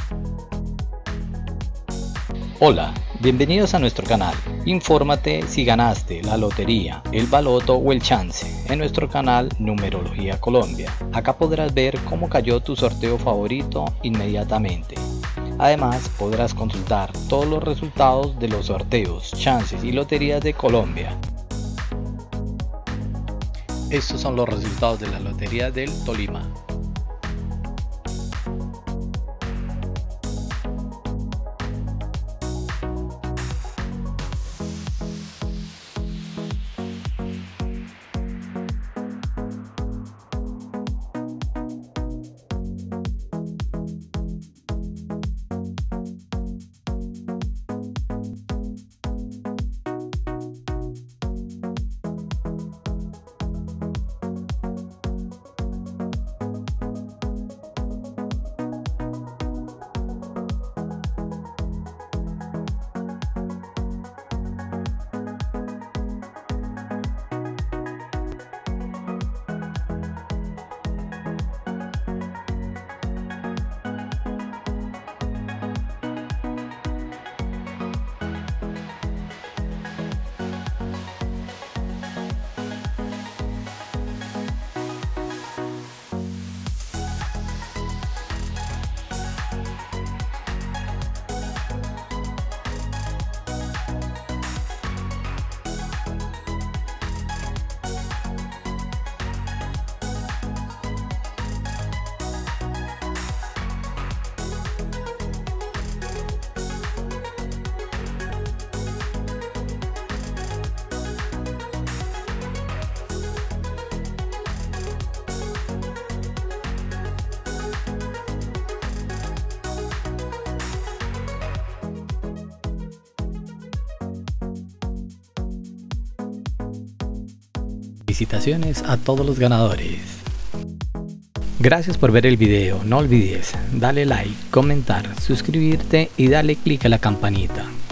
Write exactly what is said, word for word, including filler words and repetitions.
Hola, bienvenidos a nuestro canal. Infórmate si ganaste la lotería, el baloto o el chance en nuestro canal Numerología Colombia. Acá podrás ver cómo cayó tu sorteo favorito inmediatamente. Además, podrás consultar todos los resultados de los sorteos, chances y loterías de Colombia. Estos son los resultados de la Lotería del Tolima. Felicitaciones a todos los ganadores. Gracias por ver el video. No olvides darle like, comentar, suscribirte y darle click a la campanita.